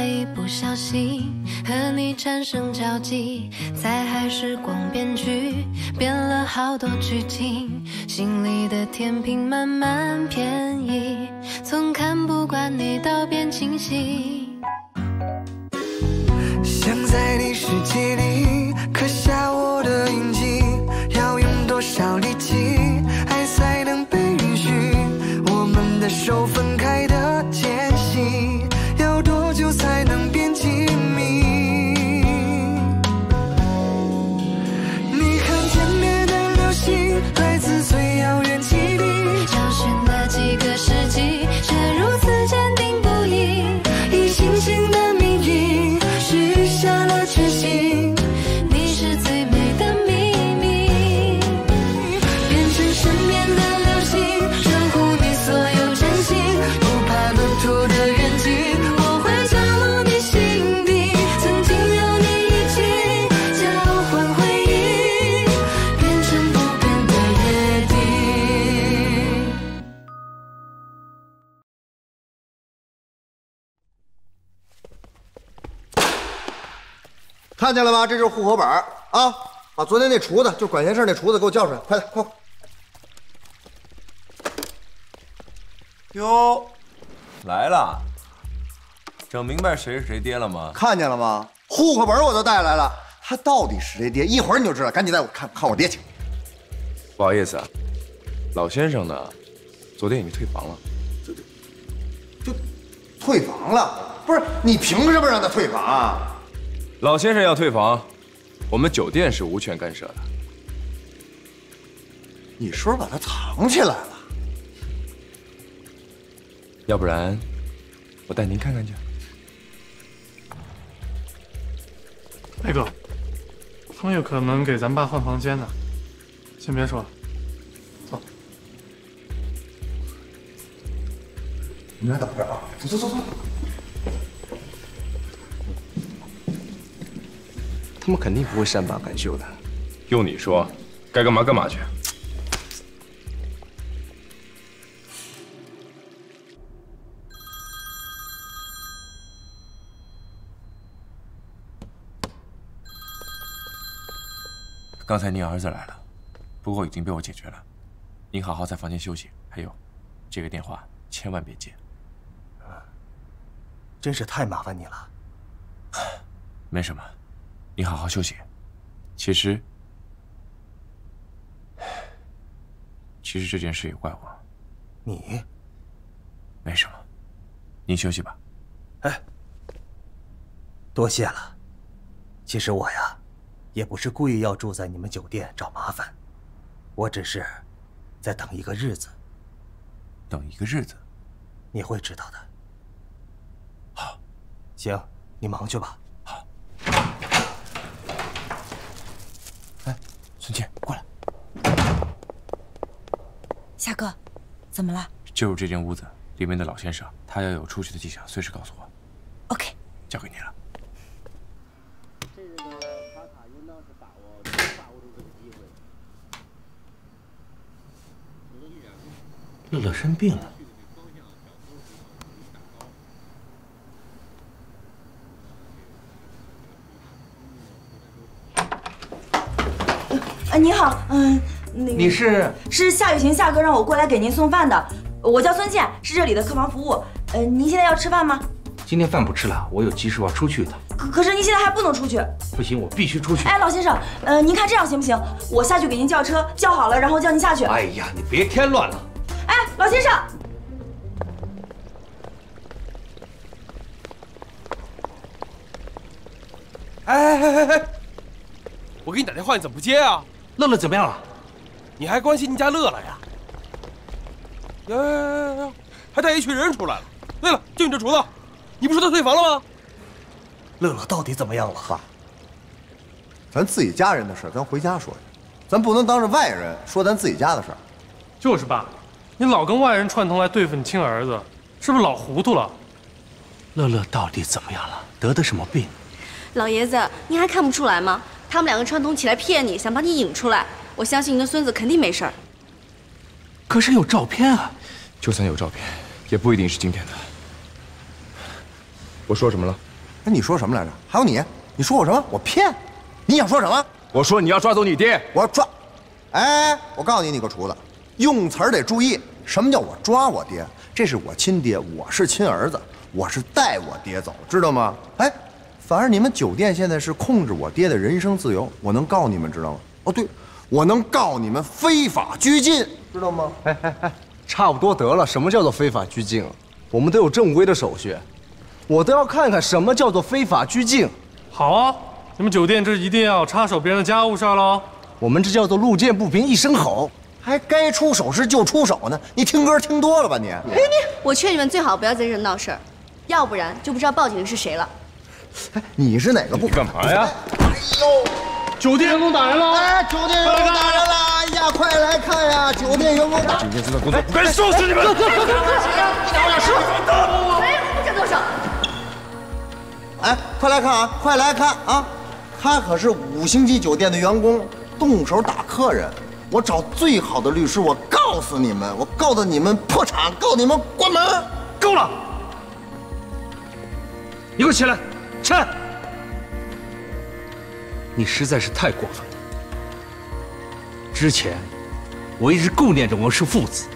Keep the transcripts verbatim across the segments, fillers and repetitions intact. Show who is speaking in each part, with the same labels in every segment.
Speaker 1: 一不小心和你产生交集，在海时光编剧变了好多剧情，心里的天平慢慢偏移，从看不惯你到变清晰。
Speaker 2: 想在你世界里刻下我的印记，要用多少力气，爱才能被允许？我们的手分开的间隙，要多久才能变亲密？你看天边的流星，来自最遥远基地，
Speaker 1: 找寻了几个世纪，却如此坚定不移，以星星的名义许下了决心，你是最美的秘密，变成身边的流星，守护你所有真心，不怕路途的远近，我会降落你心底，曾经有你一起交换回忆，变成不变的约定。
Speaker 3: 看见了吧？这就是户口本啊！把昨天那厨子，就管闲事那厨子给我叫出来，快点，快！
Speaker 4: 哟，来了，整明白谁是谁爹了吗？
Speaker 3: 看见了吗？户口本我都带来了，他到底是谁爹？一会儿你就知道。赶紧带我看看我爹去。
Speaker 5: 不好意思啊，老先生呢，昨天已经退房了。
Speaker 3: 就退房了？不是你凭什么让他退房啊？
Speaker 5: 老先生要退房，我们酒店是无权干涉的。
Speaker 3: 你是不是把他藏起来了？
Speaker 5: 要不然，我带您看看去。
Speaker 6: 那个，他们有可能给咱爸换房间呢。先别说了，走。
Speaker 3: 你俩等着啊！走走走走。
Speaker 5: 他们肯定不会善罢甘休的。用你说，该干嘛干嘛去。
Speaker 4: 刚才您儿子来了，不过已经被我解决了。您好好在房间休息。还有，这个电话千万别接。
Speaker 7: 真是太麻烦你了。
Speaker 4: 没什么，你好好休息。其实，其实这件事也怪我。
Speaker 7: 你？
Speaker 4: 没什么，您休息吧。
Speaker 7: 哎，多谢了。其实我呀，也不是故意要住在你们酒店找麻烦，我只是在等一个日子。
Speaker 4: 等一个日子，
Speaker 7: 你会知道的。
Speaker 4: 好，
Speaker 7: 行，你忙去吧。
Speaker 4: 好。哎，孙茜，过来。
Speaker 8: 夏哥，怎么了？
Speaker 4: 就是这间屋子里面的老先生，他要有出去的迹象，随时告诉我。
Speaker 8: OK，
Speaker 4: 交给你了。
Speaker 7: 乐乐生病了。
Speaker 8: 呃，你好，嗯，那个
Speaker 7: 你是
Speaker 8: 是夏雨晴夏哥让我过来给您送饭的，我叫孙茜，是这里的客房服务。呃，您现在要吃饭吗？
Speaker 9: 今天饭不吃了，我有急事要出去的。
Speaker 8: 可可是您现在还不能出去。
Speaker 9: 不行，我必须出去。
Speaker 8: 哎，老先生，呃，您看这样行不行？我下去给您叫车，叫好了，然后叫您下去。
Speaker 9: 哎呀，你别添乱了。
Speaker 8: 哎，老先生。
Speaker 10: 哎哎哎哎！我给你打电话，你怎么不接啊？
Speaker 9: 乐乐怎么样了？
Speaker 10: 你还关心人家乐乐呀？呀呀呀呀！还带一群人出来了。对了，就你这厨子，你不说他退房了吗？
Speaker 7: 乐乐到底怎么样了？
Speaker 3: 爸，咱自己家人的事，咱回家说去，咱不能当着外人说咱自己家的事儿。
Speaker 6: 就是爸，你老跟外人串通来对付你亲儿子，是不是老糊涂了？
Speaker 9: 乐乐到底怎么样了？得的什么病？
Speaker 11: 老爷子，您还看不出来吗？他们两个串通起来骗你，想把你引出来。我相信您的孙子肯定没事儿。
Speaker 9: 可是有照片啊！
Speaker 5: 就算有照片，也不一定是今天的。我说什么了？
Speaker 3: 哎，你说什么来着？还有你，你说我什么？我骗？你想说什么？
Speaker 5: 我说你要抓走你爹，
Speaker 3: 我抓。哎，我告诉你，你个厨子，用词儿得注意。什么叫我抓我爹？这是我亲爹，我是亲儿子，我是带我爹走，知道吗？哎，反而你们酒店现在是控制我爹的人身自由，我能告你们，知道吗？哦，对，我能告你们非法拘禁，知道吗？
Speaker 12: 哎哎哎，差不多得了。什么叫做非法拘禁？我们都有正规的手续，我都要看看什么叫做非法拘禁。
Speaker 6: 好啊，你们酒店这一定要插手别人的家务事儿喽。
Speaker 12: 我们这叫做路见不平一声吼。
Speaker 3: 还该出手时就出手呢，你听歌听多了吧你？哎你，
Speaker 11: 我劝你们最好不要在这闹事儿，要不然就不知道报警的是谁了。
Speaker 3: 哎，你是哪个部门？
Speaker 5: 干嘛呀？
Speaker 3: 哎呦，
Speaker 6: 酒店员工打人了！
Speaker 3: 哎，酒店员工打人了！哎呀，快来看呀！酒店员工打。
Speaker 5: 今天这个工作不该收拾你们！
Speaker 11: 谁呀？你打我老师！没有，不准动手！
Speaker 3: 哎，快来看啊！快来看啊！他可是五星级酒店的员工，动手打客人。我找最好的律师，我告诉你们，我告到你们破产，告你们关门。
Speaker 9: 够了！你给我起来，起来！你实在是太过分了。之前我一直顾念着我们是父子，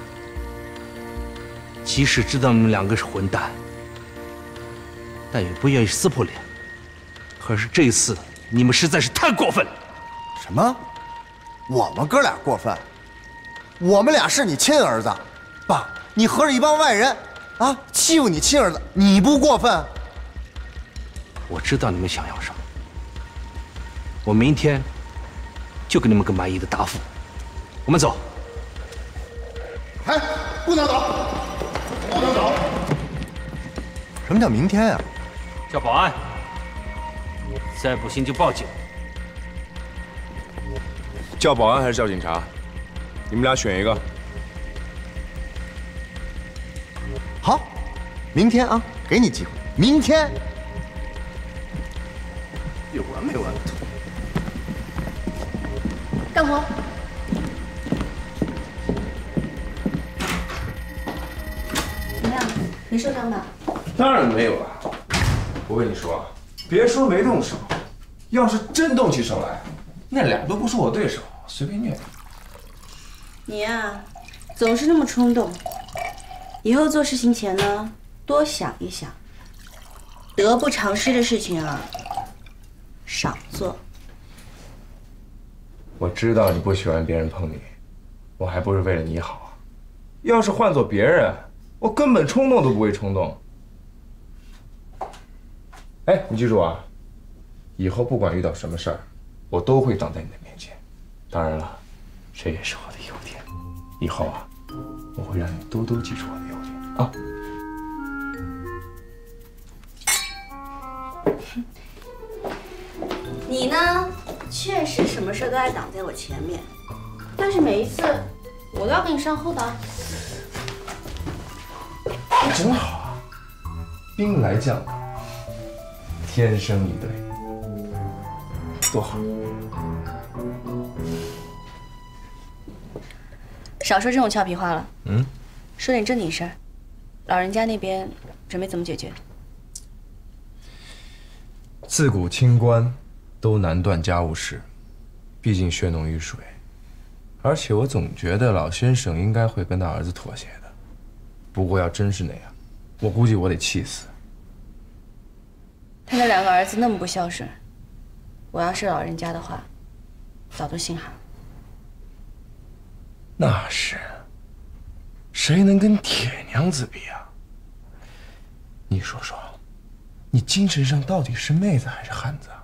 Speaker 9: 即使知道你们两个是混蛋，但也不愿意撕破脸。可是这次你们实在是太过分了。
Speaker 3: 什么？我们哥俩过分？我们俩是你亲儿子，爸，你和着一帮外人啊欺负你亲儿子，你不过分？
Speaker 9: 我知道你们想要什么，我明天就给你们个满意的答复。我们走。
Speaker 3: 哎，不能走，不能走。什么叫明天呀？
Speaker 9: 叫保安，再不行就报警。
Speaker 5: 叫保安还是叫警察？你们俩选一个。
Speaker 3: 好，明天啊，给你机会，明天。
Speaker 12: 有完没完？
Speaker 11: 干活。怎么样？没受伤吧？
Speaker 5: 当然没有了。我跟你说，别说没动手，要是真动起手来，那俩都不是我对手，随便虐。
Speaker 11: 你呀，总是那么冲动。以后做事情前呢，多想一想。得不偿失的事情啊，少做。
Speaker 5: 我知道你不喜欢别人碰你，我还不是为了你好啊。要是换做别人，我根本冲动都不会冲动。哎，你记住啊，以后不管遇到什么事儿，我都会挡在你的面前。当然了，这也是我的优点。以后啊，我会让你多多记住我的优点啊。
Speaker 11: 你呢，确实什么事都爱挡在我前面，但是每一次我都要给你上后的。
Speaker 5: 真好啊，兵来将挡，天生一对，多好。
Speaker 11: 少说这种俏皮话了，
Speaker 5: 嗯，
Speaker 11: 说点正经事儿。老人家那边准备怎么解决？
Speaker 5: 自古清官都难断家务事，毕竟血浓于水。而且我总觉得老先生应该会跟他儿子妥协的。不过要真是那样，我估计我得气死。
Speaker 11: 他那两个儿子那么不孝顺，我要是老人家的话，早都心寒了。
Speaker 5: 那是，谁能跟铁娘子比啊？你说说，你精神上到底是妹子还是汉子啊？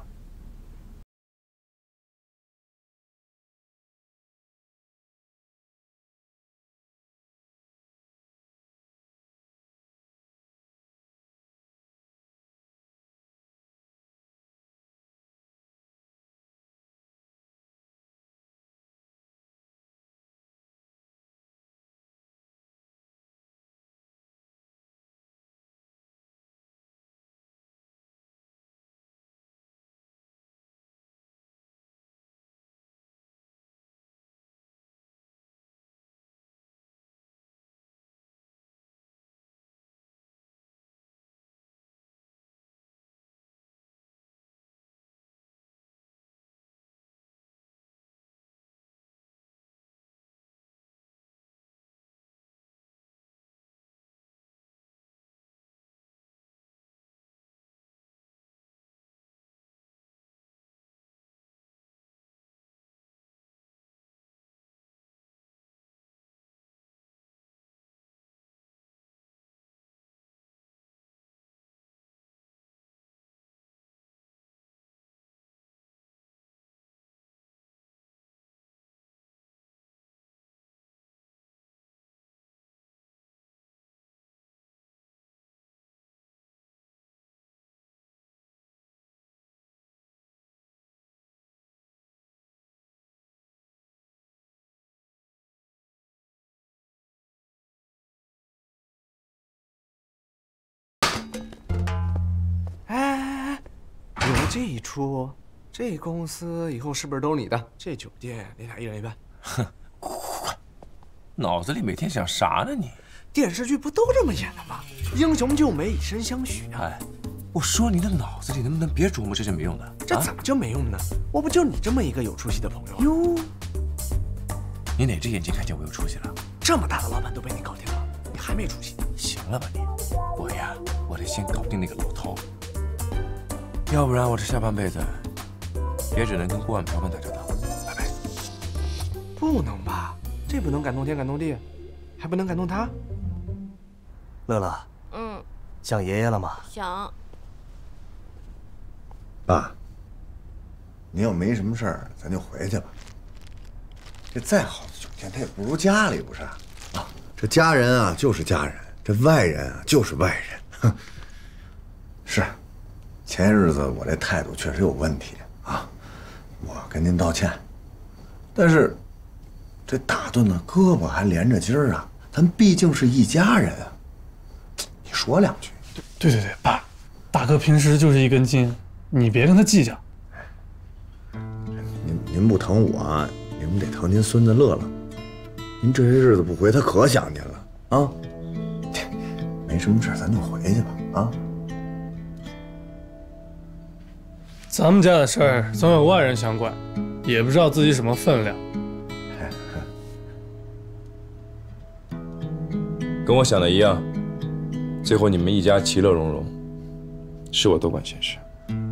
Speaker 12: 这一出，这公司以后是不是都是你的？这酒店你俩一人一半。
Speaker 4: 哼，快快快！脑子里每天想啥呢你？
Speaker 12: 电视剧不都这么演的吗？英雄救美，以身相许啊！
Speaker 4: 哎，我说你的脑子里能不能别琢磨这些没用的？
Speaker 12: 这怎么就没用呢？我不就你这么一个有出息的朋友
Speaker 4: 哟？你哪只眼睛看见我有出息了？
Speaker 12: 这么大的老板都被你搞定了，你还没出息？
Speaker 4: 行了吧你？我呀，我得先搞定那个老头，要不然我这下半辈子也只能跟锅碗瓢盆打交道。拜拜。
Speaker 12: 不能吧？这不能感动天感动地，还不能感动他？
Speaker 7: 乐乐，
Speaker 11: 嗯，
Speaker 7: 想爷爷了吗？
Speaker 11: 想。
Speaker 3: 爸，您要没什么事儿，咱就回去吧。这再好的酒店，它也不如家里，不是？啊，这家人啊就是家人，这外人啊就是外人。哼，是，前些日子我这态度确实有问题啊，我跟您道歉。但是，这打断的胳膊还连着筋儿啊，咱毕竟是一家人啊。你说两句。
Speaker 6: 对对对，爸，大哥平时就是一根筋，你别跟他计较。
Speaker 3: 您您不疼我，您不得疼您孙子乐乐。您这些日子不回，他可想您了啊。没什么事，咱就回去吧啊。
Speaker 6: 咱们家的事儿总有外人想管，也不知道自己什么分量。
Speaker 5: 跟我想的一样，最后你们一家其乐融融，是我多管闲事。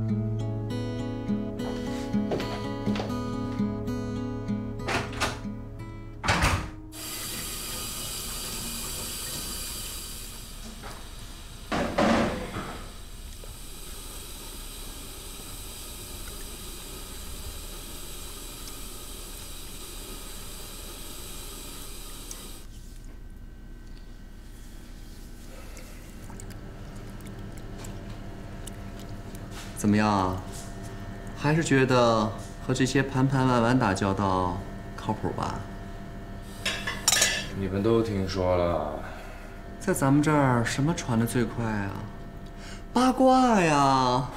Speaker 13: 怎么样？还是觉得和这些盘盘碗碗打交道靠谱吧？
Speaker 5: 你们都听说了，
Speaker 13: 在咱们这儿什么传的最快啊？八卦呀！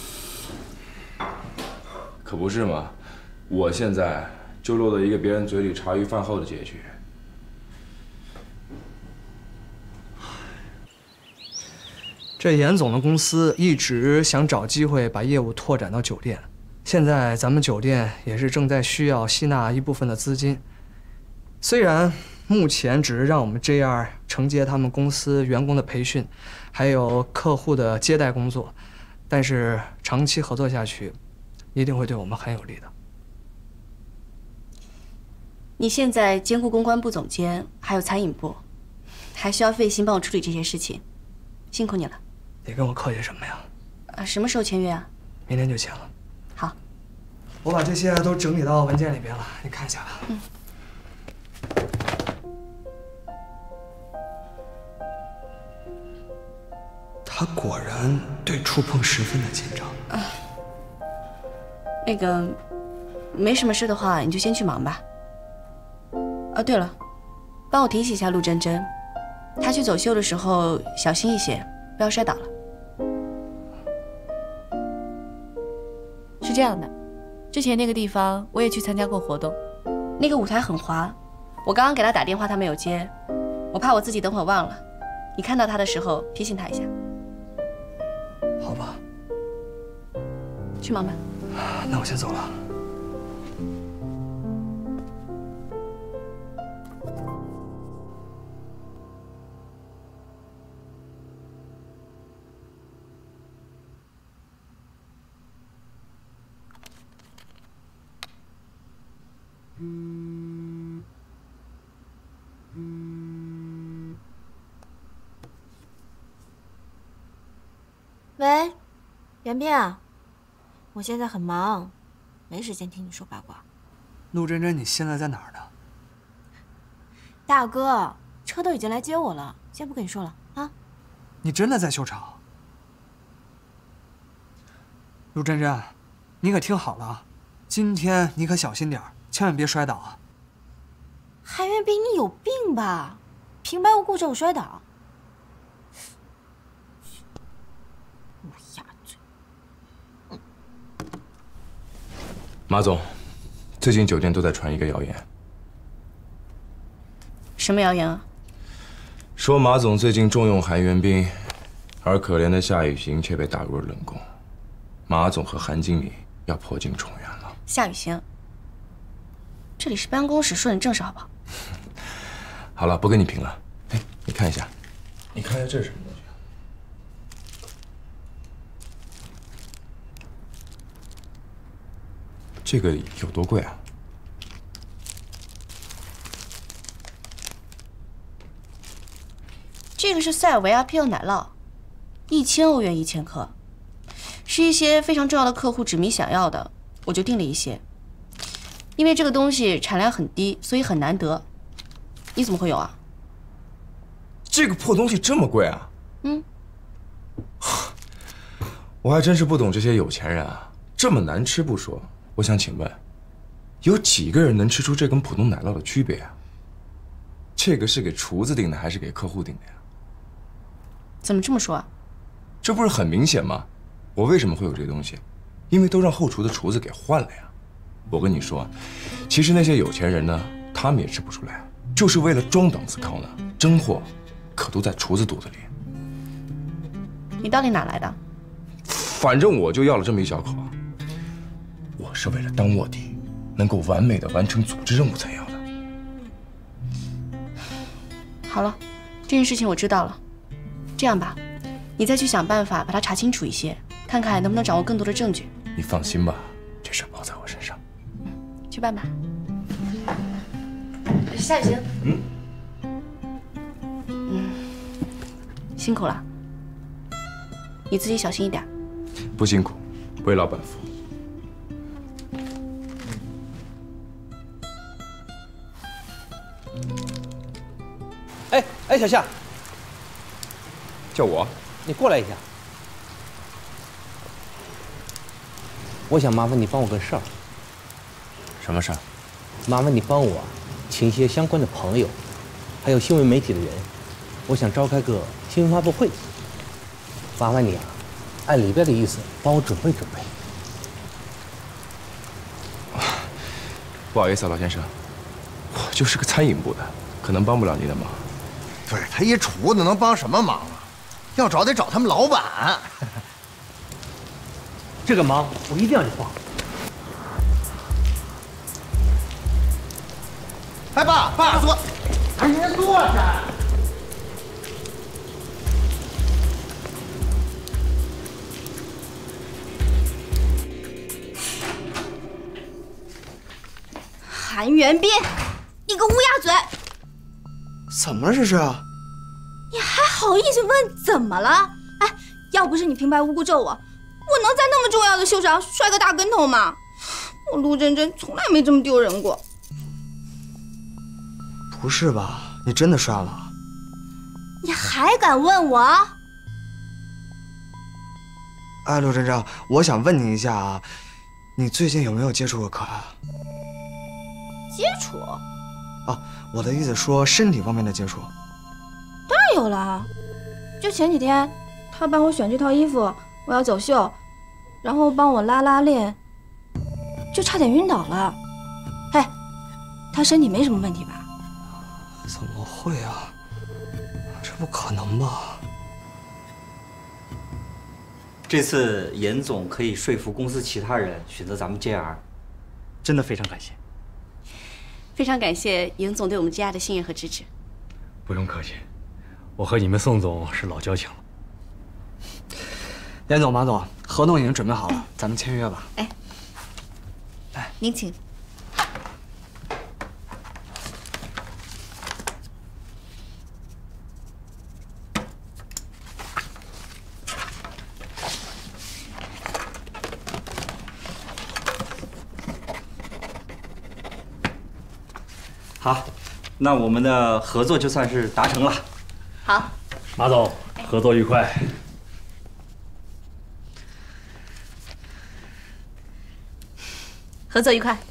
Speaker 5: 可不是嘛！我现在就落到一个别人嘴里茶余饭后的结局。
Speaker 14: 这严总的公司一直想找机会把业务拓展到酒店，现在咱们酒店也是正在需要吸纳一部分的资金。虽然目前只是让我们 J R 承接他们公司员工的培训，还有客户的接待工作，但是长期合作下去，一定会对我们很有利的。
Speaker 11: 你现在兼顾公关部总监，还有餐饮部，还需要费心帮我处理这些事情，辛苦你了。
Speaker 14: 你跟我客气什么呀？
Speaker 11: 啊，什么时候签约啊？
Speaker 14: 明天就签了。
Speaker 11: 好，
Speaker 14: 我把这些都整理到文件里边了，你看一下吧。
Speaker 11: 嗯。
Speaker 14: 他果然对触碰十分的紧张。
Speaker 11: 啊，那个，没什么事的话，你就先去忙吧。哦，对了，帮我提醒一下陆珍珍，她去走秀的时候小心一些，不要摔倒了。是这样的，之前那个地方我也去参加过活动，那个舞台很滑，我刚刚给她打电话，她没有接，我怕我自己等会儿忘了，你看到她的时候提醒她一下。
Speaker 14: 好吧，
Speaker 11: 去忙吧。
Speaker 14: 那我先走了。
Speaker 15: 喂，袁斌啊，我现在很忙，没时间听你说八卦。
Speaker 14: 陆珍珍，你现在在哪儿呢？
Speaker 15: 大哥，车都已经来接我了，先不跟你说了啊。
Speaker 14: 你真的在秀场？陆珍珍，你可听好了啊，今天你可小心点儿，千万别摔倒啊！
Speaker 15: 韩元斌，你有病吧？平白无故叫我摔倒？乌鸦嘴！
Speaker 5: 马总，最近酒店都在传一个谣言，
Speaker 15: 什么谣言啊？
Speaker 5: 说马总最近重用韩元彬，而可怜的夏雨行却被打入了冷宫。马总和韩经理要破镜重圆了。
Speaker 15: 夏雨行，这里是办公室，说点正事好不好？
Speaker 5: 好了，不跟你贫了。哎，你看一下，你看一下这是什么东西？ 这个有多贵啊？
Speaker 15: 这个是塞尔维亚啤酒奶酪，一千欧元一千克，是一些非常重要的客户指名想要的，我就订了一些。因为这个东西产量很低，所以很难得。你怎么会有啊？
Speaker 5: 这个破东西这么贵啊？
Speaker 15: 嗯，
Speaker 5: 我还真是不懂这些有钱人啊，这么难吃不说。 我想请问，有几个人能吃出这跟普通奶酪的区别啊？这个是给厨子订的还是给客户订的呀？
Speaker 15: 怎么这么说啊？
Speaker 5: 这不是很明显吗？我为什么会有这东西？因为都让后厨的厨子给换了呀。我跟你说，其实那些有钱人呢，他们也吃不出来，就是为了装档次高呢。真货可都在厨子肚子里。
Speaker 15: 你到底哪来的？
Speaker 5: 反正我就要了这么一小口啊。 我是为了当卧底，能够完美的完成组织任务才要的。
Speaker 15: 好了，这件事情我知道了。这样吧，你再去想办法把它查清楚一些，看看能不能掌握更多的证据。
Speaker 5: 你放心吧，这事包在我身上。
Speaker 15: 去办吧。夏雨行，
Speaker 5: 嗯，
Speaker 15: 嗯，辛苦了，你自己小心一点。
Speaker 5: 不辛苦，为老板服务。
Speaker 9: 哎哎，小夏，
Speaker 5: 叫我，
Speaker 9: 你过来一下。我想麻烦你帮我个事儿。
Speaker 5: 什么事儿？
Speaker 9: 麻烦你帮我请一些相关的朋友，还有新闻媒体的人，我想召开个新闻发布会。麻烦你啊，按里边的意思帮我准备准备。
Speaker 5: 不好意思啊，老先生，我就是个餐饮部的，可能帮不了您的忙。
Speaker 3: 对他一厨子能帮什么忙啊？要找得找他们老板。
Speaker 9: 这个忙我一定要你帮。
Speaker 3: 哎，爸，爸坐，哎，您坐下。
Speaker 11: 韩元彬，你个乌鸦嘴！
Speaker 14: 怎么了这是？
Speaker 11: 你还好意思问怎么了？哎，要不是你平白无故咒我，我能在那么重要的秀上摔个大跟头吗？我陆真真从来没这么丢人过。
Speaker 14: 不是吧？你真的摔了？
Speaker 11: 你还敢问我？
Speaker 14: 哎，陆真真，我想问你一下啊，你最近有没有接触过可爱？
Speaker 11: 接触？
Speaker 14: 啊。 我的意思说身体方面的接触，
Speaker 11: 当然有了。就前几天，他帮我选这套衣服，我要走秀，然后帮我拉拉链，就差点晕倒了。嘿，他身体没什么问题吧？
Speaker 14: 怎么会啊？这不可能吧？
Speaker 7: 这次严总可以说服公司其他人选择咱们 J R， 真的非常感谢。
Speaker 15: 非常感谢严总对我们 J R 的信任和支持。
Speaker 16: 不用客气，我和你们宋总是老交情了。
Speaker 14: 严总、马总，合同已经准备好了，咱们签约吧。
Speaker 15: 哎，
Speaker 14: 来，
Speaker 15: 您请。
Speaker 7: 好，那我们的合作就算是达成了。
Speaker 15: 好，
Speaker 16: 马总，合作愉快。
Speaker 15: 合作愉快。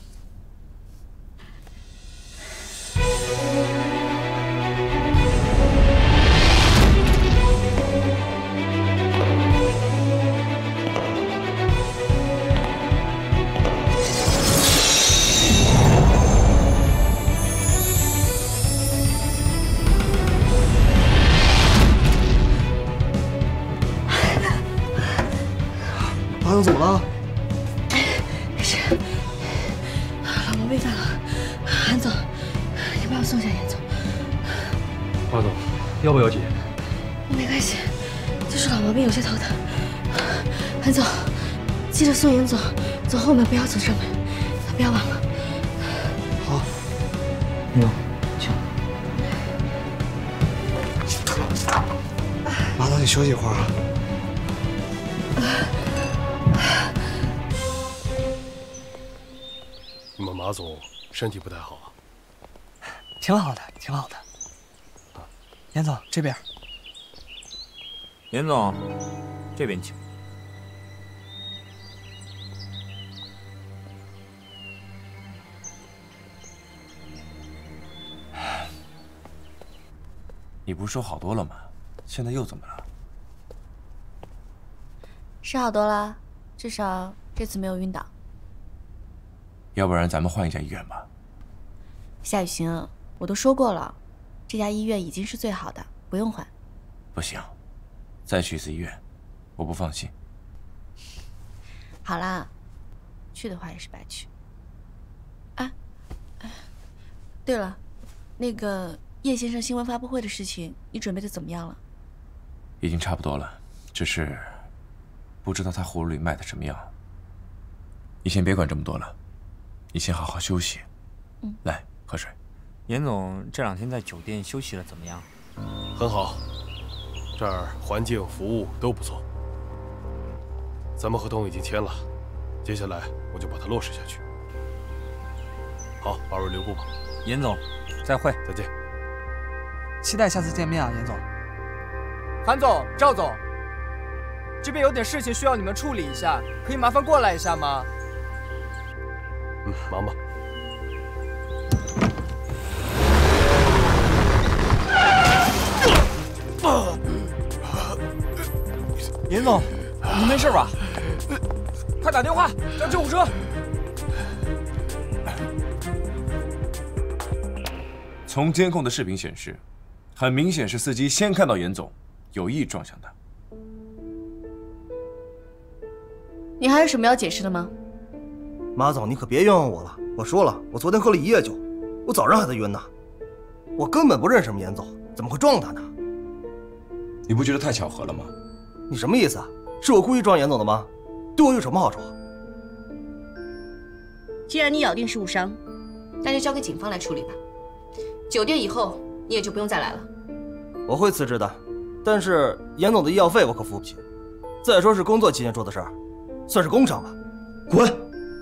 Speaker 12: 总怎么了？
Speaker 15: 没事，老毛病犯了。韩总，你帮我送下严总。
Speaker 16: 马总，要不要紧？
Speaker 15: 没关系，就是老毛病有些头疼。韩总，记得送严总走后门，不要走正门，不要忘了。
Speaker 12: 好。妞，请。马总，你休息一会儿啊。
Speaker 10: 你们马总身体不太好啊？
Speaker 14: 挺好的，挺好的。严总这边。
Speaker 17: 严总，这边请。
Speaker 4: 你不是说好多了吗？现在又怎么了？
Speaker 15: 是好多了，至少这次没有晕倒。
Speaker 4: 要不然咱们换一家医院吧。
Speaker 15: 夏雨晴，我都说过了，这家医院已经是最好的，不用换。
Speaker 4: 不行，再去一次医院，我不放心。
Speaker 15: 好啦，去的话也是白去。啊，对了，那个叶先生新闻发布会的事情，你准备的怎么样了？
Speaker 4: 已经差不多了，只是不知道他葫芦里卖的什么药。你先别管这么多了。 你先好好休息，
Speaker 15: 嗯，
Speaker 4: 来喝水。
Speaker 17: 严总这两天在酒店休息了，怎么样？
Speaker 10: 很好，这儿环境、服务都不错。咱们合同已经签了，接下来我就把它落实下去。好，二位留步吧。
Speaker 17: 严总，再会，
Speaker 10: 再见。
Speaker 14: 期待下次见面啊，严总。
Speaker 18: 韩总、赵总，这边有点事情需要你们处理一下，可以麻烦过来一下吗？
Speaker 10: 嗯，忙吧。
Speaker 18: 严总，你没事吧？快打电话叫救护车！
Speaker 4: 从监控的视频显示，很明显是司机先看到严总，有意撞向他。
Speaker 15: 你还有什么要解释的吗？
Speaker 12: 马总，你可别冤枉我了。我说了，我昨天喝了一夜酒，我早上还在晕呢。我根本不认识什么严总，怎么会撞他呢？
Speaker 4: 你不觉得太巧合了吗？
Speaker 12: 你什么意思啊？是我故意撞严总的吗？对我有什么好处？
Speaker 15: 既然你咬定是误伤，那就交给警方来处理吧。酒店以后你也就不用再来了。
Speaker 12: 我会辞职的，但是严总的医药费我可付不起。再说是工作期间做的事儿，算是工伤吧。滚！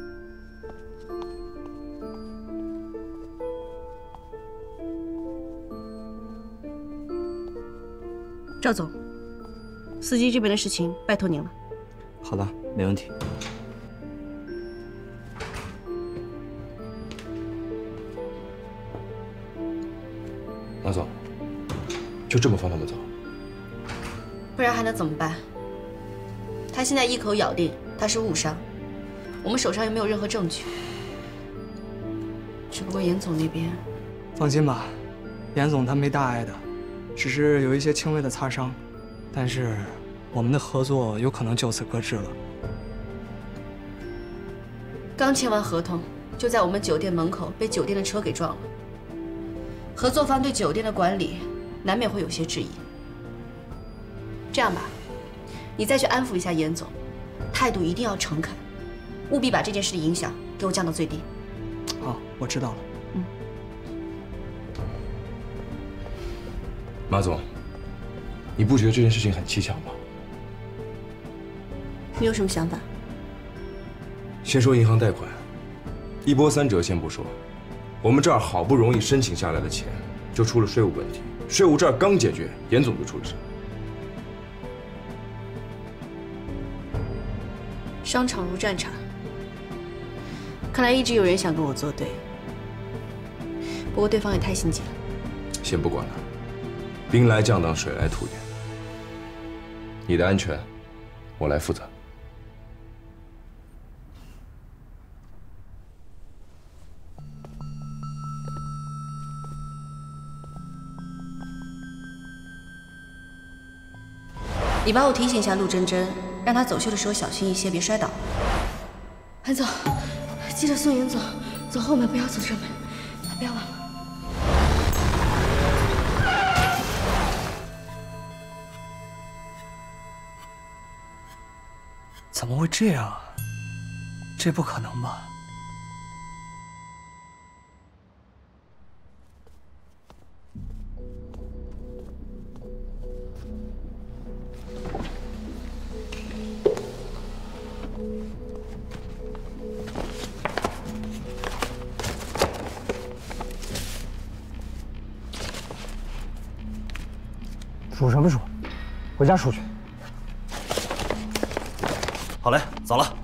Speaker 15: 赵总，司机这边的事情拜托您了。
Speaker 13: 好的，没问题。
Speaker 5: 马总，就这么放他们走？
Speaker 15: 不然还能怎么办？他现在一口咬定他是误伤，我们手上又没有任何证据。只不过严总那边，
Speaker 14: 放心吧，严总他没大碍的。 只是有一些轻微的擦伤，但是我们的合作有可能就此搁置了。
Speaker 15: 刚签完合同，就在我们酒店门口被酒店的车给撞了。合作方对酒店的管理难免会有些质疑。这样吧，你再去安抚一下严总，态度一定要诚恳，务必把这件事的影响给我降到最低。
Speaker 14: 好，我知道了。
Speaker 5: 马总，你不觉得这件事情很蹊跷吗？
Speaker 15: 你有什么想法？
Speaker 5: 先说银行贷款，一波三折先不说，我们这儿好不容易申请下来的钱，就出了税务问题。税务这儿刚解决，严总就出了事。
Speaker 15: 商场如战场，看来一直有人想跟我作对。不过对方也太心急了。
Speaker 5: 先不管了。 兵来将挡，水来土掩。你的安全，我来负责。
Speaker 15: 你帮我提醒一下陆真真， 让他走秀的时候小心一些，别摔倒。
Speaker 1: 韩总，记得送严总走后门，不要走正门，不要忘了。
Speaker 14: 怎么会这样啊？这不可能吧？
Speaker 19: 数什么数？回家数去。
Speaker 12: 好嘞，走了。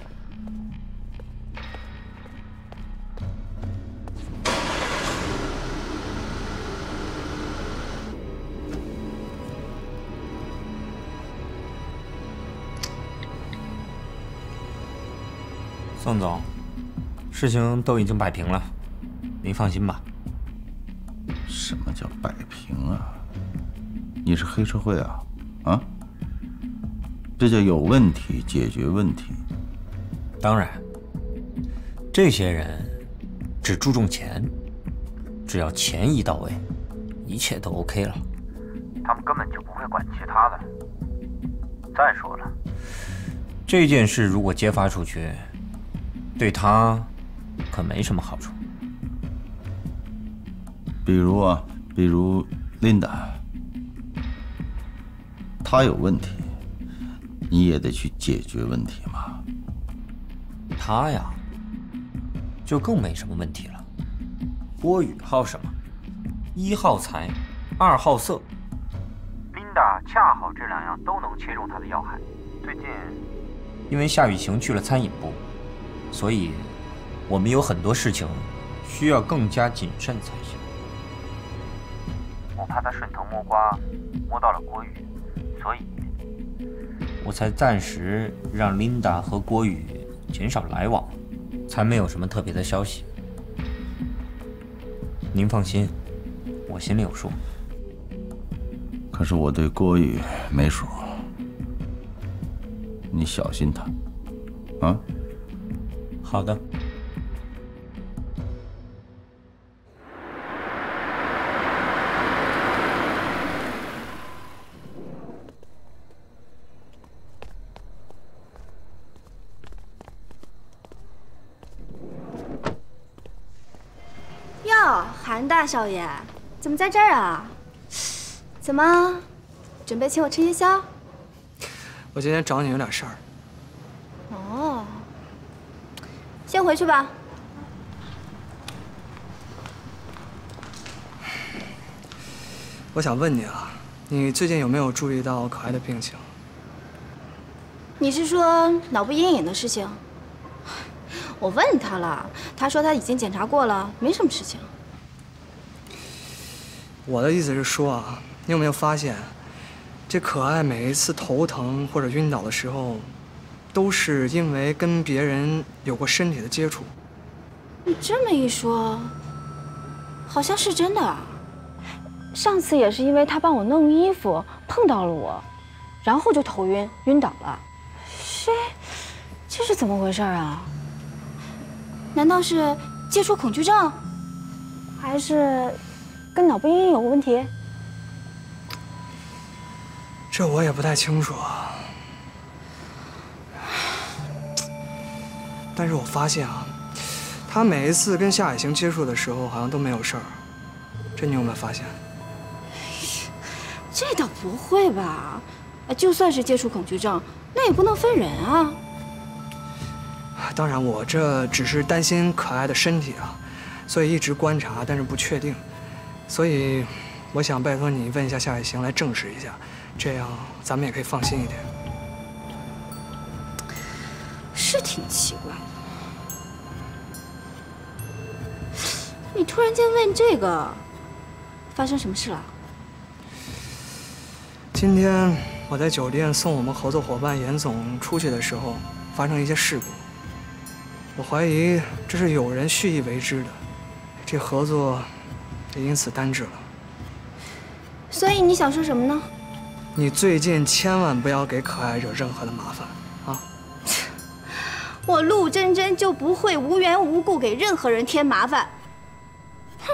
Speaker 17: 宋总，事情都已经摆平了，您放心吧。
Speaker 20: 什么叫摆平啊？ 你是黑社会啊？啊？这叫有问题解决问题。
Speaker 17: 当然，这些人只注重钱，只要钱一到位，一切都 OK 了。他们根本就不会管其他的。再说了，这件事如果揭发出去，对他可没什么好处。
Speaker 20: 比如啊，比如琳达。 他有问题，你也得去解决问题嘛。
Speaker 17: 他呀，就更没什么问题了。郭宇好什么？一好财，二好色。琳达恰好这两样都能切中他的要害。最近，因为夏雨晴去了餐饮部，所以我们有很多事情需要更加谨慎才行。我怕他顺藤摸瓜，摸到了郭宇。 所以，我才暂时让琳达和郭宇减少来往，才没有什么特别的消息。您放心，我心里有数。
Speaker 20: 可是我对郭宇没数，你小心他，啊？
Speaker 17: 好的。
Speaker 21: 韩大少爷，怎么在这儿啊？怎么，准备请我吃夜宵？
Speaker 14: 我今天找你有点事儿。
Speaker 21: 哦，先回去吧。
Speaker 14: 我想问你啊，你最近有没有注意到可爱的病情？
Speaker 21: 你是说脑部阴影的事情？我问他了，他说他已经检查过了，没什么事情。
Speaker 14: 我的意思是说啊，你有没有发现，这可爱每一次头疼或者晕倒的时候，都是因为跟别人有过身体的接触？
Speaker 21: 你这么一说，好像是真的。上次也是因为他帮我弄衣服碰到了我，然后就头晕晕倒了。这这是怎么回事啊？难道是接触恐惧症，还是？ 跟脑部阴影有问题，
Speaker 14: 这我也不太清楚啊。但是我发现啊，他每一次跟夏雨晴接触的时候，好像都没有事儿。这你有没有发现？
Speaker 21: 这倒不会吧？就算是接触恐惧症，那也不能分人啊。
Speaker 14: 当然，我这只是担心可爱的身体啊，所以一直观察，但是不确定。 所以，我想拜托你问一下夏雨晴来证实一下，这样咱们也可以放心一点。
Speaker 21: 是挺奇怪的，你突然间问这个，发生什么事了？
Speaker 14: 今天我在酒店送我们合作伙伴严总出去的时候，发生一些事故。我怀疑这是有人蓄意为之的，这合作。 也因此耽滞了。
Speaker 21: 所以你想说什么呢？
Speaker 14: 你最近千万不要给可爱惹任何的麻烦啊！
Speaker 21: 我陆真真就不会无缘无故给任何人添麻烦。哼！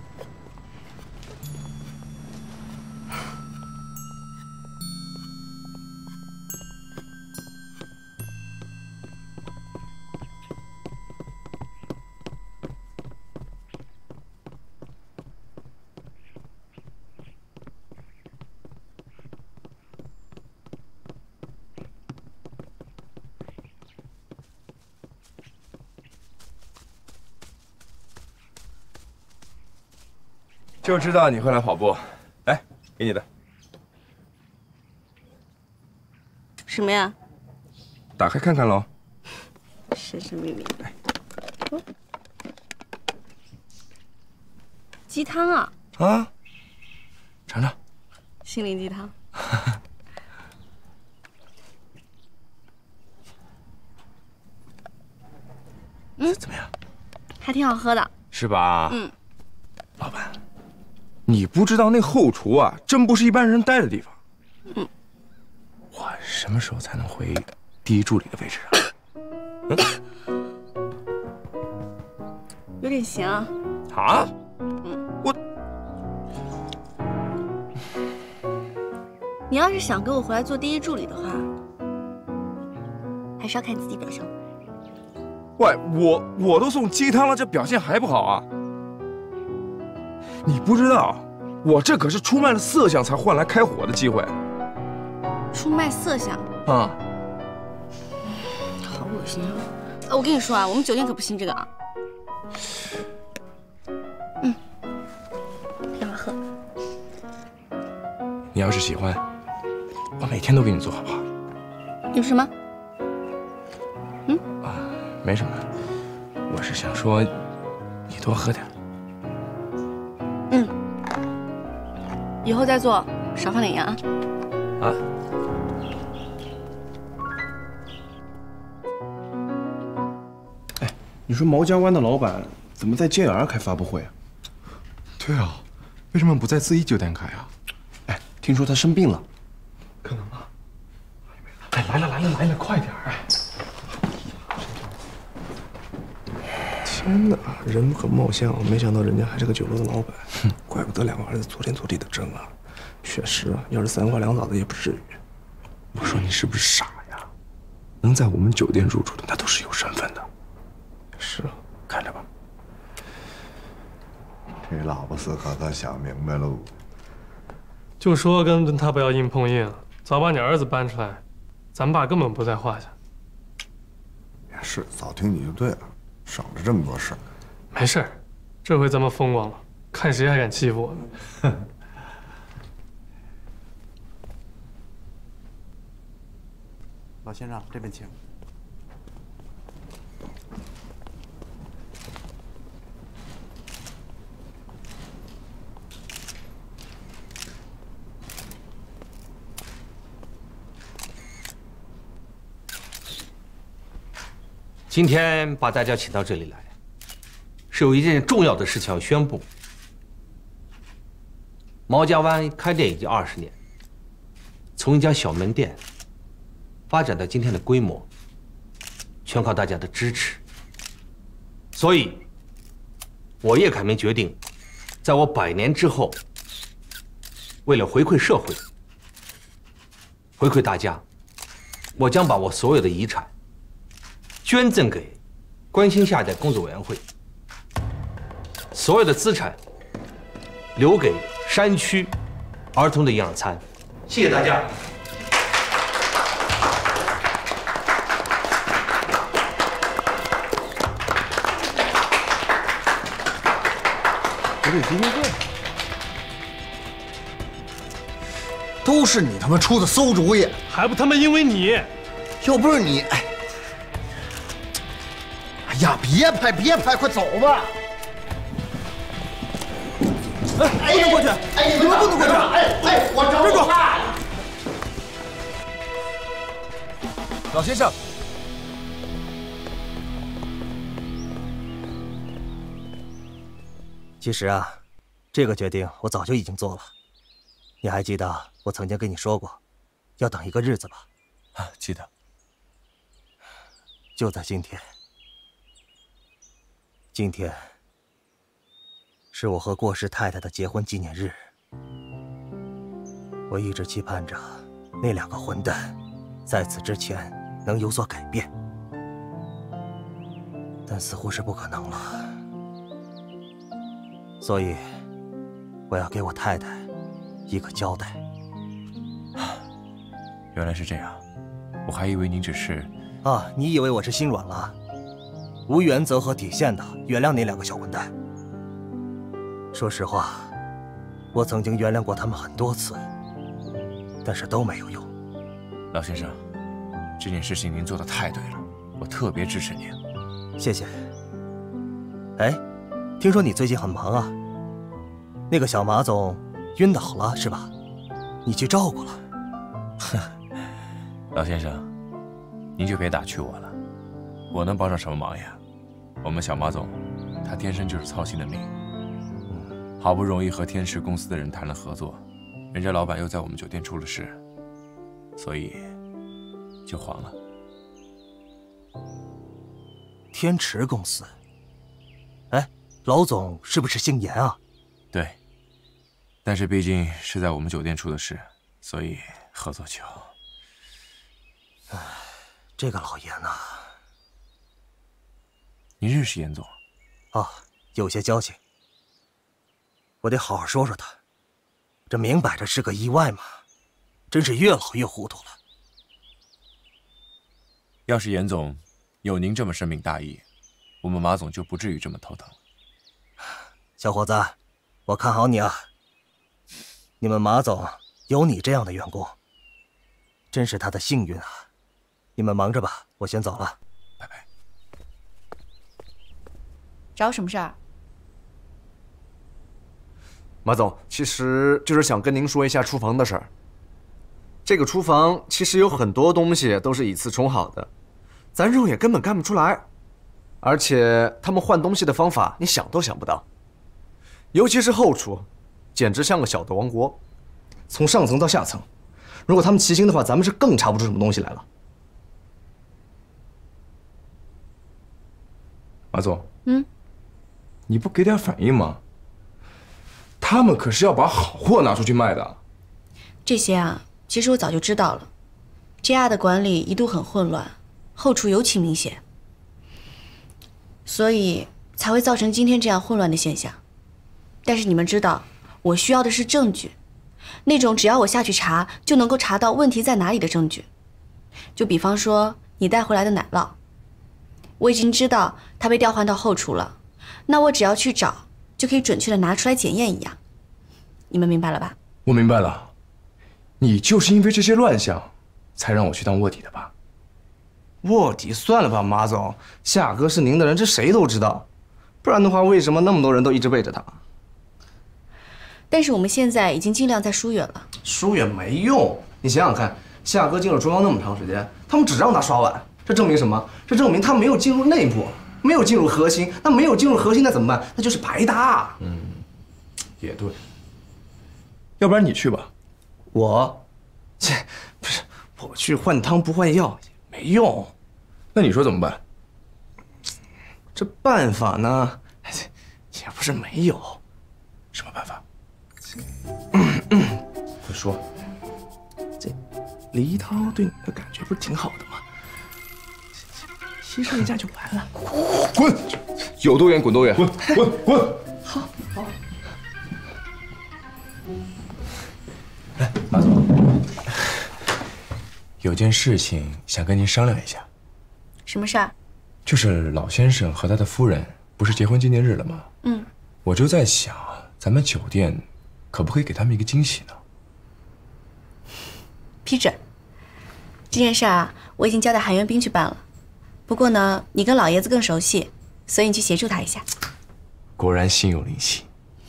Speaker 5: 就知道你会来跑步，来，给你的。
Speaker 21: 什么呀？
Speaker 5: 打开看看喽。
Speaker 21: 神神秘秘。哦，鸡汤啊！
Speaker 5: 啊，尝尝。
Speaker 21: 心灵鸡汤。嗯，
Speaker 5: 怎么样？
Speaker 21: 还挺好喝的。
Speaker 5: 是吧？
Speaker 21: 嗯。
Speaker 5: 老板，你不知道那后厨啊，真不是一般人待的地方。
Speaker 21: 嗯。
Speaker 5: 我什么时候才能回第一助理的位置啊？嗯。
Speaker 21: 有点咸啊。
Speaker 5: 啊？
Speaker 21: 嗯。
Speaker 5: 我。
Speaker 21: 你要是想跟我回来做第一助理的话，还是要看自己表现。
Speaker 5: 喂，我我都送鸡汤了，这表现还不好啊？你不知道，我这可是出卖了色相才换来开火的机会。
Speaker 21: 出卖色相
Speaker 5: 啊！
Speaker 21: 好恶心啊！呃，我跟你说啊，我们酒店可不兴这个啊。嗯，挺好喝。
Speaker 5: 你要是喜欢，我每天都给你做，好不好？
Speaker 21: 有什么？嗯
Speaker 5: 啊，没什么，我是想说，你多喝点。
Speaker 21: 嗯，以后再做少放点盐啊。
Speaker 5: 啊。
Speaker 2: 哎，你说毛家湾的老板怎么在 J R 开发布会啊？
Speaker 22: 对啊，为什么不在四一酒店开啊？
Speaker 2: 哎，听说他生病了。
Speaker 22: 可能吗？哎，来了来了来了，快点儿！
Speaker 5: 天哪，人很貌相，没想到人家还是个酒楼的老板，怪不得两个儿子昨天做地的针啊！确实啊，要是三瓜两枣的也不至于。我说你是不是傻呀？能在我们酒店入住的那都是有身份的。是啊，看着吧。
Speaker 3: 这老婆斯可可想明白喽。
Speaker 6: 就说跟他不要硬碰硬，早把你儿子搬出来，咱爸根本不在话下。
Speaker 3: 也是，早听你就对了。省着这么多事儿，
Speaker 6: 没事儿，这回咱们风光了，看谁还敢欺负我们。
Speaker 13: 老先生，这边请。
Speaker 9: 今天把大家请到这里来，是有一件重要的事情要宣布。毛家湾开店已经二十年，从一家小门店发展到今天的规模，全靠大家的支持。所以，我叶凯明决定，在我百年之后，为了回馈社会，回馈大家，我将把我所有的遗产捐赠给关心下一代工作委员会，所有的资产留给山区儿童的营养餐。谢谢大家。
Speaker 2: 我得第一个。
Speaker 3: 都是你他妈出的馊主意，
Speaker 6: 还不他妈因为你？
Speaker 3: 要不是你，哎。哎呀，别拍，别拍，快走吧！
Speaker 12: 哎，不能过去！哎，你们不能过去！
Speaker 3: 哎哎，我找
Speaker 12: 站住！
Speaker 5: 老先生，
Speaker 7: 其实啊，这个决定我早就已经做了。 你还记得我曾经跟你说过，要等一个日子吧？
Speaker 4: 啊，记得。
Speaker 7: 就在今天，今天是我和过世太太的结婚纪念日。我一直期盼着那两个混蛋在此之前能有所改变，但似乎是不可能了。所以，我要给我太太一个交代。
Speaker 4: 原来是这样，我还以为您只是……
Speaker 7: 啊，你以为我是心软了？无原则和底线的原谅那两个小混蛋。说实话，我曾经原谅过他们很多次，但是都没有用。
Speaker 4: 老先生，这件事情您做的太对了，我特别支持您。
Speaker 7: 谢谢。哎，听说你最近很忙啊？那个小马总晕倒了是吧？你去照顾了。
Speaker 4: 老先生，您就别打趣我了，我能帮上什么忙呀？我们小马总，他天生就是操心的命。好不容易和天池公司的人谈了合作，人家老板又在我们酒店出了事，所以就黄了。
Speaker 7: 天池公司？哎，老总是不是姓严啊？
Speaker 4: 对，但是毕竟是在我们酒店出的事，所以合作就……
Speaker 7: 哎，这个老严呐，
Speaker 4: 您认识严总？
Speaker 7: 啊，有些交情。我得好好说说他，这明摆着是个意外嘛，真是越老越糊涂了。
Speaker 4: 要是严总有您这么深明大义，我们马总就不至于这么头疼。
Speaker 7: 小伙子，我看好你啊！你们马总有你这样的员工，真是他的幸运啊！你们忙着吧，我先走了，
Speaker 4: 拜拜。
Speaker 15: 找我什么事儿？
Speaker 18: 马总，其实就是想跟您说一下厨房的事儿。这个厨房其实有很多东西都是以次充好的，咱肉也根本干不出来，而且他们换东西的方法你想都想不到，尤其是后厨，简直像个小的王国。
Speaker 12: 从上层到下层，如果他们齐心的话，咱们是更查不出什么东西来了。
Speaker 5: 马总，
Speaker 15: 嗯，
Speaker 5: 你不给点反应吗？他们可是要把好货拿出去卖的。
Speaker 15: 这些啊，其实我早就知道了。J R 的管理一度很混乱，后厨尤其明显，所以才会造成今天这样混乱的现象。但是你们知道，我需要的是证据，那种只要我下去查就能够查到问题在哪里的证据。就比方说你带回来的奶酪，我已经知道它被调换到后厨了，那我只要去找，就可以准确的拿出来检验一样。你们明白了吧？
Speaker 5: 我明白了，你就是因为这些乱象，才让我去当卧底的吧？
Speaker 12: 卧底算了吧，马总，夏哥是您的人，这谁都知道。不然的话，为什么那么多人都一直背着他？
Speaker 15: 但是我们现在已经尽量在疏远了。
Speaker 12: 疏远没用，你想想看，夏哥进了中央那么长时间，他们只让他刷碗，这证明什么？这证明他没有进入内部，没有进入核心。那没有进入核心，那怎么办？那就是白搭。
Speaker 5: 嗯，也对。要不然你去吧。
Speaker 12: 我，这不是我去换汤不换药也没用。
Speaker 5: 那你说怎么办？
Speaker 12: 这办法呢，也不是没有。
Speaker 5: 什么办法？快说。
Speaker 12: 这黎涛对你的感觉不是挺好的吗？牺牲一下就完了。
Speaker 5: 滚！有多远滚多远。滚滚滚！
Speaker 12: 好，好。
Speaker 5: 来，马总，有件事情想跟您商量一下。
Speaker 15: 什么事儿？
Speaker 5: 就是老先生和他的夫人不是结婚纪念日了吗？
Speaker 15: 嗯，
Speaker 5: 我就在想，咱们酒店可不可以给他们一个惊喜呢？
Speaker 15: 批准。这件事啊，我已经交代韩元斌去办了。不过呢，你跟老爷子更熟悉，所以你去协助他一下。
Speaker 5: 果然心有灵犀。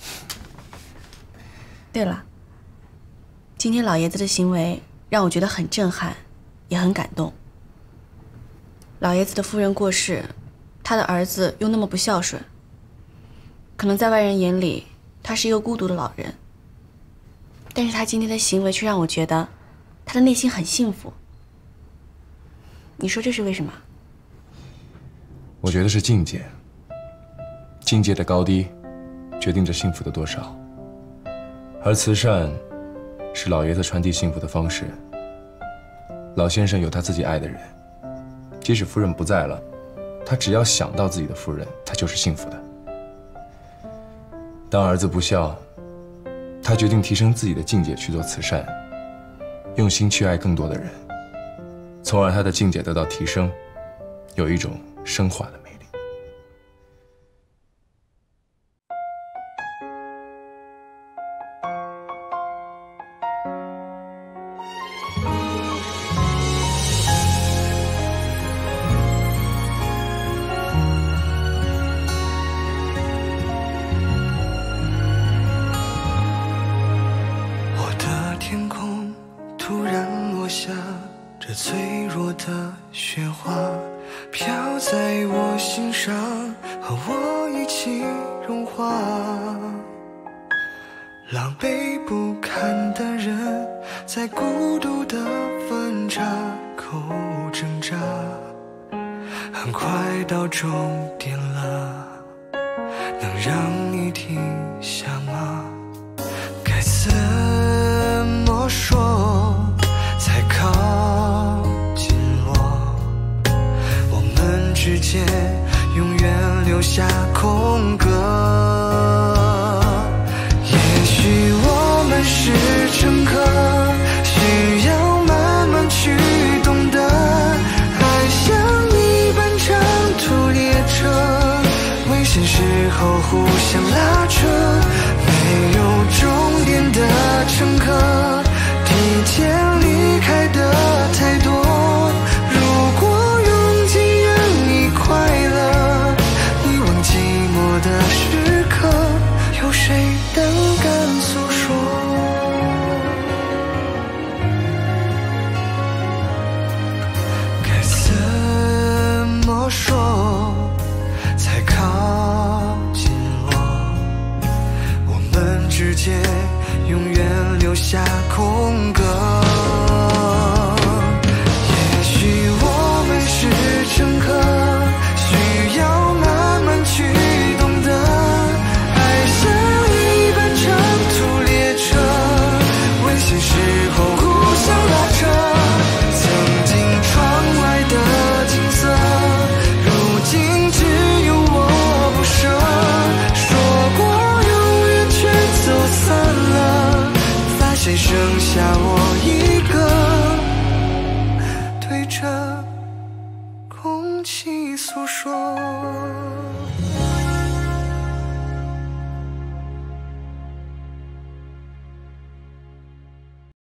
Speaker 15: 对了，今天老爷子的行为让我觉得很震撼，也很感动。老爷子的夫人过世，他的儿子又那么不孝顺，可能在外人眼里，他是一个孤独的老人。 但是他今天的行为却让我觉得，他的内心很幸福。你说这是为什么？
Speaker 5: 我觉得是境界，境界的高低，决定着幸福的多少。而慈善，是老爷子传递幸福的方式。老先生有他自己爱的人，即使夫人不在了，他只要想到自己的夫人，他就是幸福的。当儿子不孝，他决定提升自己的境界去做慈善，用心去爱更多的人，从而他的境界得到提升，有一种升华的美丽。
Speaker 8: 这脆弱的雪花飘在我心上，和我一起融化。狼狈不堪的人在孤独的分岔口挣扎，很快到终点了，能让你停下吗？该怎么说才靠近我？我们之间永远留下空格。也许我们是乘客，需要慢慢去懂得。爱像一班长途列车，危险时候互相拉扯。没有终点的乘客，提前离开的太多。如果用尽让你快乐，遗忘寂寞的时刻，有谁胆敢诉说？该怎么说才靠近我？我们之间永远留下空格。也许我们是乘客，需要慢慢去懂得。爱像一班长途列车，危险时候互相拉扯。曾经窗外的景色，如今只有我不舍。说过永远却走散了，发现剩下我一个，对着空气诉说。